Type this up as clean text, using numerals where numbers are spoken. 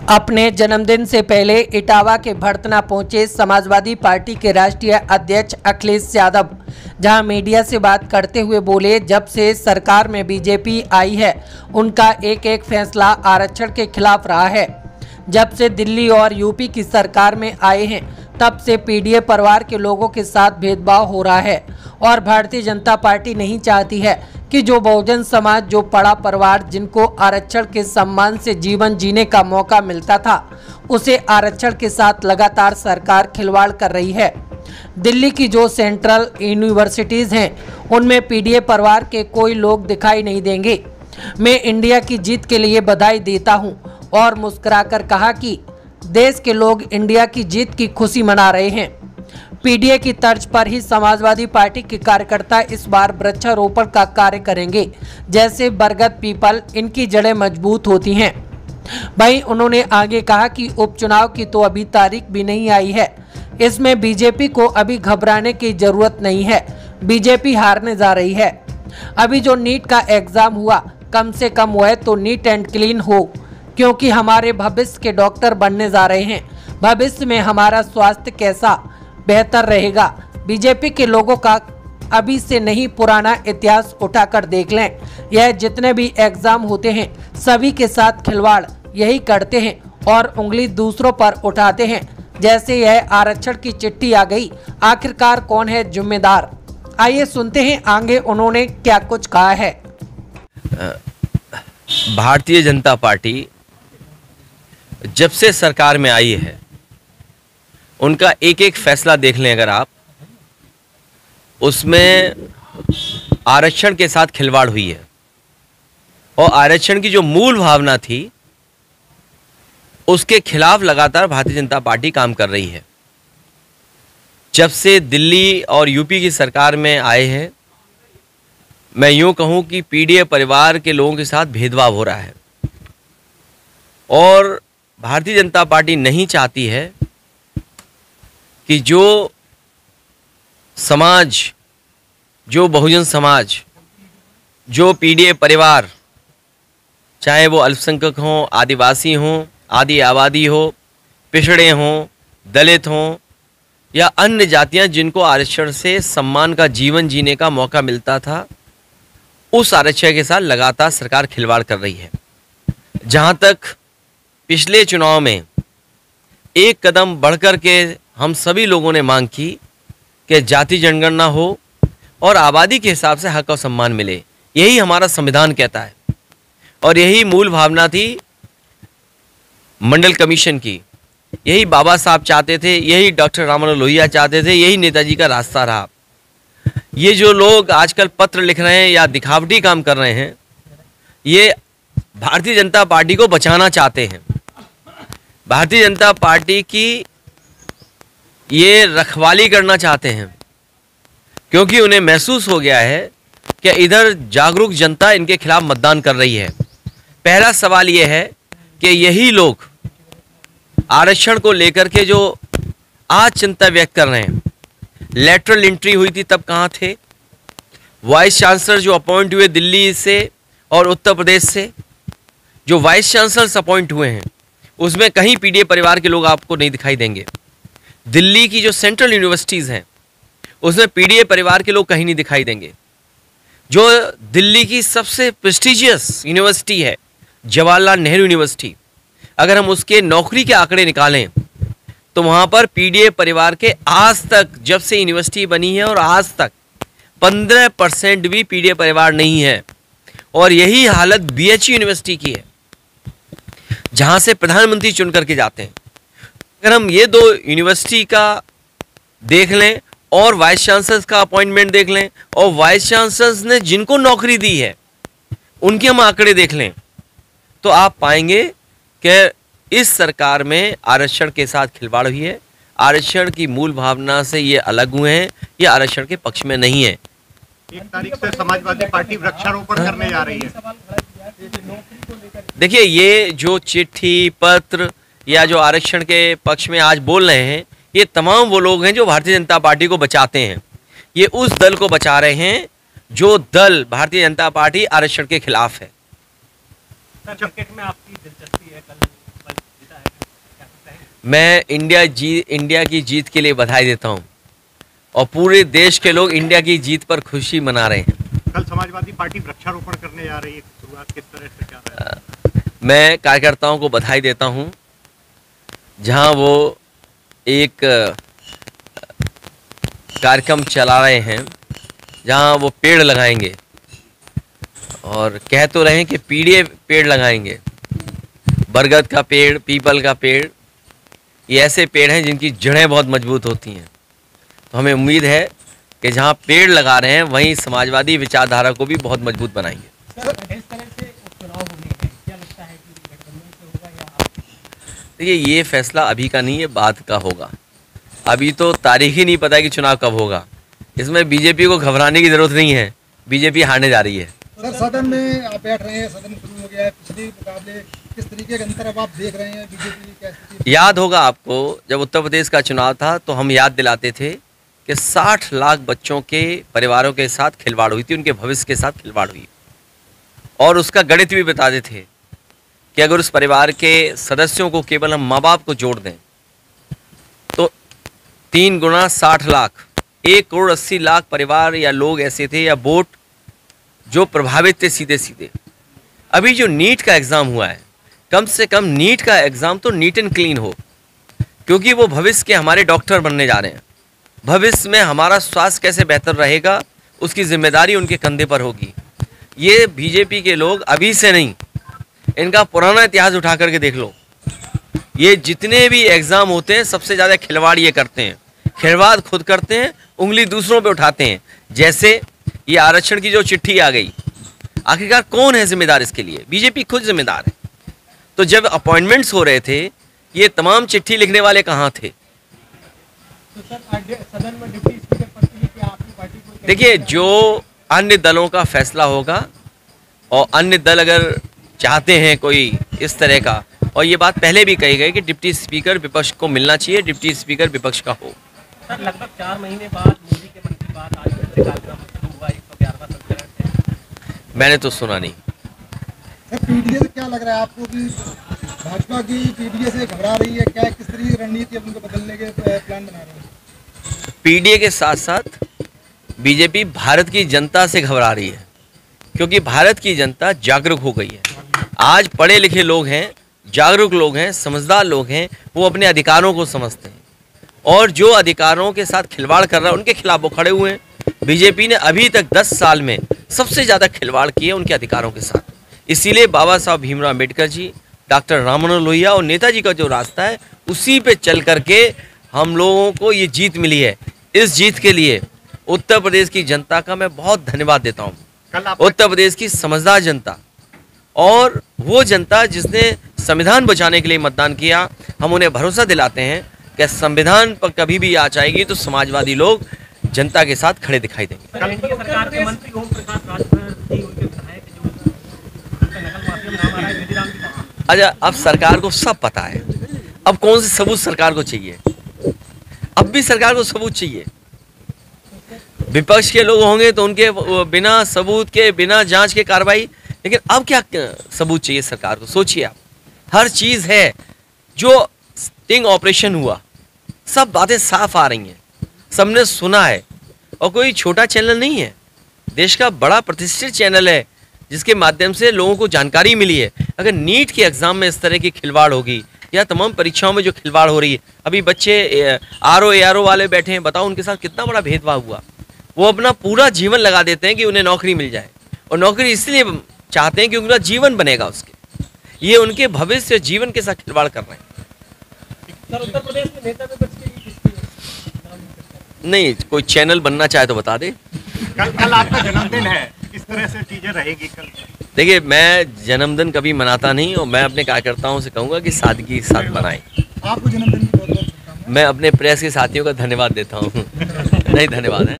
अपने जन्मदिन से पहले इटावा के भड़तना पहुंचे समाजवादी पार्टी के राष्ट्रीय अध्यक्ष अखिलेश यादव, जहां मीडिया से बात करते हुए बोले, जब से सरकार में बीजेपी आई है उनका एक एक फैसला आरक्षण के खिलाफ रहा है। जब से दिल्ली और यूपी की सरकार में आए हैं तब से पीडीए परिवार के लोगों के साथ भेदभाव हो रहा है और भारतीय जनता पार्टी नहीं चाहती है कि जो बहुजन समाज, जो पड़ा परिवार, जिनको आरक्षण के सम्मान से जीवन जीने का मौका मिलता था, उसे आरक्षण के साथ लगातार सरकार खिलवाड़ कर रही है। दिल्ली की जो सेंट्रल यूनिवर्सिटीज़ हैं उनमें पीडीए परिवार के कोई लोग दिखाई नहीं देंगे। मैं इंडिया की जीत के लिए बधाई देता हूं और मुस्कुराकर कहा कि देश के लोग इंडिया की जीत की खुशी मना रहे हैं। पीडीए की तर्ज पर ही समाजवादी पार्टी के कार्यकर्ता इस बार वृक्षारोपण का कार्य करेंगे। जैसे बरगद पीपल, इनकी जड़ें मजबूत होती हैं। वहीं उन्होंने आगे कहा कि उपचुनाव की तो अभी तारीख भी नहीं आई है, इसमें बीजेपी को अभी घबराने की जरूरत नहीं है। बीजेपी हारने जा रही है। अभी जो नीट का एग्जाम हुआ, कम से कम वह तो नीट एंड क्लीन हो, क्योंकि हमारे भविष्य के डॉक्टर बनने जा रहे हैं। भविष्य में हमारा स्वास्थ्य कैसा बेहतर रहेगा। बीजेपी के लोगों का अभी से नहीं, पुराना इतिहास उठाकर देख लें। यह जितने भी एग्जाम होते हैं सभी के साथ खिलवाड़ यही करते हैं और उंगली दूसरों पर उठाते हैं। जैसे यह आरक्षण की चिट्ठी आ गई, आखिरकार कौन है जिम्मेदार? आइए सुनते हैं आगे उन्होंने क्या कुछ कहा है। भारतीय जनता पार्टी जब से सरकार में आई है उनका एक एक फैसला देख लें अगर आप, उसमें आरक्षण के साथ खिलवाड़ हुई है और आरक्षण की जो मूल भावना थी उसके खिलाफ लगातार भारतीय जनता पार्टी काम कर रही है। जब से दिल्ली और यूपी की सरकार में आए हैं, मैं यूं कहूं कि पीडीए परिवार के लोगों के साथ भेदभाव हो रहा है और भारतीय जनता पार्टी नहीं चाहती है कि जो समाज, जो बहुजन समाज, जो पीडीए परिवार, चाहे वो अल्पसंख्यक हों, आदिवासी हों, आदि आबादी हो, पिछड़े हों, दलित हों या अन्य जातियां जिनको आरक्षण से सम्मान का जीवन जीने का मौका मिलता था, उस आरक्षण के साथ लगातार सरकार खिलवाड़ कर रही है। जहां तक पिछले चुनाव में एक कदम बढ़कर के हम सभी लोगों ने मांग की कि जाति जनगणना हो और आबादी के हिसाब से हक और सम्मान मिले, यही हमारा संविधान कहता है और यही मूल भावना थी मंडल कमीशन की। यही बाबा साहब चाहते थे, यही डॉक्टर राम मनोहर लोहिया चाहते थे, यही नेताजी का रास्ता रहा। ये जो लोग आजकल पत्र लिख रहे हैं या दिखावटी काम कर रहे हैं, ये भारतीय जनता पार्टी को बचाना चाहते हैं। भारतीय जनता पार्टी की ये रखवाली करना चाहते हैं क्योंकि उन्हें महसूस हो गया है कि इधर जागरूक जनता इनके खिलाफ मतदान कर रही है। पहला सवाल ये है कि यही लोग आरक्षण को लेकर के जो आज चिंता व्यक्त कर रहे हैं, लेटरल एंट्री हुई थी तब कहाँ थे? वाइस चांसलर जो अपॉइंट हुए दिल्ली से और उत्तर प्रदेश से, जो वाइस चांसलर्स अपॉइंट हुए हैं उसमें कहीं पीडीए परिवार के लोग आपको नहीं दिखाई देंगे। दिल्ली की जो सेंट्रल यूनिवर्सिटीज़ हैं उसमें पीडीए परिवार के लोग कहीं नहीं दिखाई देंगे। जो दिल्ली की सबसे प्रेस्टिजियस यूनिवर्सिटी है जवाहरलाल नेहरू यूनिवर्सिटी, अगर हम उसके नौकरी के आंकड़े निकालें तो वहाँ पर पीडीए परिवार के आज तक, जब से यूनिवर्सिटी बनी है और आज तक 15% भी पीडीए परिवार नहीं है। और यही हालत बीएचयू यूनिवर्सिटी की है जहाँ से प्रधानमंत्री चुन करके जाते हैं। अगर हम ये दो यूनिवर्सिटी का देख लें और वाइस चांसलर्स का अपॉइंटमेंट देख लें और वाइस चांसलर्स ने जिनको नौकरी दी है उनके हम आंकड़े देख लें तो आप पाएंगे कि इस सरकार में आरक्षण के साथ खिलवाड़ हुई है। आरक्षण की मूल भावना से ये अलग हुए हैं, ये आरक्षण के पक्ष में नहीं है। 1 तारीख से समाजवादी पार्टी वृक्षारोपण करने जा रही है। देखिए, ये जो चिट्ठी पत्र या जो आरक्षण के पक्ष में आज बोल रहे हैं, ये तमाम वो लोग हैं जो भारतीय जनता पार्टी को बचाते हैं। ये उस दल को बचा रहे हैं जो दल भारतीय जनता पार्टी आरक्षण के खिलाफ है। क्रिकेट में आपकी दिलचस्पी है? कल मैं इंडिया की जीत के लिए बधाई देता हूं और पूरे देश के लोग इंडिया की जीत पर खुशी मना रहे हैं। कल समाजवादी पार्टी वृक्षारोपण करने जा रही है, शुरुआत किस तरह से क्या है? मैं कार्यकर्ताओं को बधाई देता हूं, जहां वो एक कार्यक्रम चला रहे हैं जहां वो पेड़ लगाएंगे और कह तो रहे हैं कि पेड़ लगाएंगे। बरगद का पेड़, पीपल का पेड़, ये ऐसे पेड़ हैं जिनकी जड़ें बहुत मजबूत होती हैं। तो हमें उम्मीद है कि जहां पेड़ लगा रहे हैं वहीं समाजवादी विचारधारा को भी बहुत मजबूत बनाएंगे। देखिए, ये फैसला अभी का नहीं है, बाद का होगा। अभी तो तारीख ही नहीं पता है कि चुनाव कब होगा। इसमें बीजेपी को घबराने की जरूरत नहीं है, बीजेपी हारने जा रही है। सर, सदन में आप बैठ रहे हैं, सदन शुरू हो गया है, पिछले मुकाबले किस तरीके के अंतर अब आप देख रहे हैं बीजेपी की कैसी? याद होगा आपको, जब उत्तर प्रदेश का चुनाव था तो हम याद दिलाते थे कि 60 लाख बच्चों के परिवारों के साथ खिलवाड़ हुई थी, उनके भविष्य के साथ खिलवाड़ हुई, और उसका गणित भी बताते थे कि अगर उस परिवार के सदस्यों को केवल हम माँ बाप को जोड़ दें तो 3 गुना 60 लाख, 1 करोड़ 80 लाख परिवार या लोग ऐसे थे या वोट जो प्रभावित थे सीधे सीधे। अभी जो नीट का एग्ज़ाम हुआ है, कम से कम नीट का एग्ज़ाम तो नीट एंड क्लीन हो, क्योंकि वो भविष्य के हमारे डॉक्टर बनने जा रहे हैं। भविष्य में हमारा स्वास्थ्य कैसे बेहतर रहेगा उसकी जिम्मेदारी उनके कंधे पर होगी। ये बीजेपी के लोग अभी से नहीं, इनका पुराना इतिहास उठा करके देख लो। ये जितने भी एग्ज़ाम होते हैं सबसे ज़्यादा खिलवाड़ ये करते हैं, खिलवाड़ खुद करते हैं, उंगली दूसरों पे उठाते हैं। जैसे ये आरक्षण की जो चिट्ठी आ गई, आखिरकार कौन है जिम्मेदार इसके लिए? बीजेपी खुद जिम्मेदार है। तो जब अपॉइंटमेंट्स हो रहे थे, ये तमाम चिट्ठी लिखने वाले कहाँ थे? देखिए, जो अन्य दलों का फैसला होगा, और अन्य दल अगर चाहते हैं कोई इस तरह का, और ये बात पहले भी कही गई कि डिप्टी स्पीकर विपक्ष को मिलना चाहिए, डिप्टी स्पीकर विपक्ष का हो। सर, लगभग 4 महीने बाद मोदी के मन की बात आज फिर से कार्यक्रम शुरू हुआ, 111वां संस्करण। मैंने तो सुना नहीं। पीडीए से क्या लग रहा है आपको कि भाजपा की पीडीए से घबरा रही है क्या? किस तरीके की रणनीति अब उनको बदलने के प्लान बना रहे हैं? पीडीए के साथ साथ बीजेपी भारत की जनता से घबरा रही है, क्योंकि भारत की जनता जागरूक हो गई है। आज पढ़े लिखे लोग हैं, जागरूक लोग हैं, समझदार लोग हैं, वो अपने अधिकारों को समझते हैं, और जो अधिकारों के साथ खिलवाड़ कर रहा है उनके खिलाफ वो खड़े हुए हैं। बीजेपी ने अभी तक 10 साल में सबसे ज़्यादा खिलवाड़ किए उनके अधिकारों के साथ। इसीलिए बाबा साहब भीमराव अम्बेडकर जी, डॉक्टर राममनोहर लोहिया और नेताजी का जो रास्ता है उसी पे चल करके हम लोगों को ये जीत मिली है। इस जीत के लिए उत्तर प्रदेश की जनता का मैं बहुत धन्यवाद देता हूँ। उत्तर प्रदेश की समझदार जनता, और वो जनता जिसने संविधान बचाने के लिए मतदान किया, हम उन्हें भरोसा दिलाते हैं कि संविधान पर कभी भी आँच आएगी तो समाजवादी लोग जनता के साथ खड़े दिखाई देंगे। सरकार के मंत्री ओम प्रकाश राजभर जी, उनके विधायक जो नकल माफिया नाम आ रहा है, मेदीराम जी का। अच्छा, अब सरकार को सब पता है, अब कौन से सबूत सरकार को चाहिए? अब भी सरकार को सबूत चाहिए। विपक्ष के लोग होंगे तो उनके बिना सबूत के, बिना जांच के कार्रवाई, लेकिन अब क्या सबूत चाहिए सरकार को? सोचिए आप, हर चीज़ है। जो स्टिंग ऑपरेशन हुआ, सब बातें साफ आ रही हैं, सबने सुना है, और कोई छोटा चैनल नहीं है, देश का बड़ा प्रतिष्ठित चैनल है जिसके माध्यम से लोगों को जानकारी मिली है। अगर नीट के एग्ज़ाम में इस तरह की खिलवाड़ होगी, या तमाम परीक्षाओं में जो खिलवाड़ हो रही है, अभी बच्चे आरओ एआरओ वाले बैठे हैं, बताओ उनके साथ कितना बड़ा भेदभाव हुआ। वो अपना पूरा जीवन लगा देते हैं कि उन्हें नौकरी मिल जाए, और नौकरी इसलिए चाहते हैं कि उनका जीवन बनेगा उसके, ये उनके भविष्य जीवन के साथ खिलवाड़ कर रहे हैं। सर, उत्तर प्रदेश में नेता विपक्ष के लिए किसकी? नहीं, कोई चैनल बनना चाहे तो बता दे। कल आपका जन्मदिन है, किस तरह से चीजें रहेगी कल? देखिए, मैं जन्मदिन कभी मनाता नहीं, और मैं अपने कार्यकर्ताओं से कहूँगा कि सादगी के साथ मनाएं। आपको जन्मदिन की बहुत बहुत शुभकामनाएं। मैं अपने प्रेस के साथियों का धन्यवाद देता हूँ। नहीं, धन्यवाद है।